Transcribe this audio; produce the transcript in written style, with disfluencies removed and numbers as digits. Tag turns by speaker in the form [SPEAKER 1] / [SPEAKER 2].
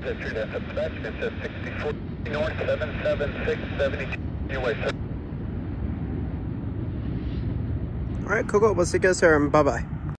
[SPEAKER 1] History, that's a dispatch. It says 64 North 77672. Your way, sir.
[SPEAKER 2] Alright, cool. We'll see you guys here, and bye-bye.